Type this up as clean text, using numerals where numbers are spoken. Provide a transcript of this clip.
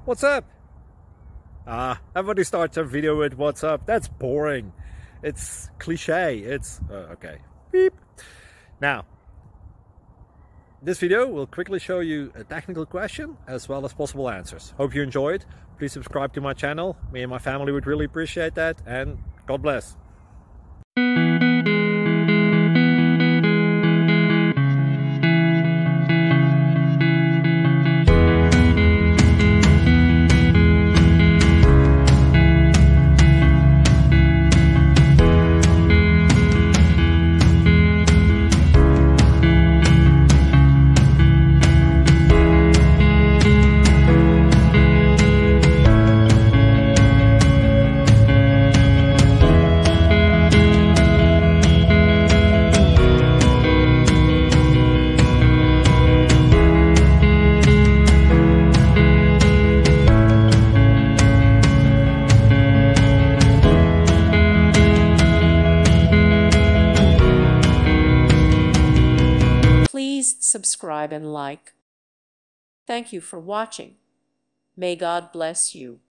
What's up? Everybody starts a video with what's up. That's boring. It's cliche. It's okay. Beep. Now, this video will quickly show you a technical question as well as possible answers. Hope you enjoyed. Please subscribe to my channel. Me and my family would really appreciate that, and God bless. Please subscribe and like. Thank you for watching. May God bless you.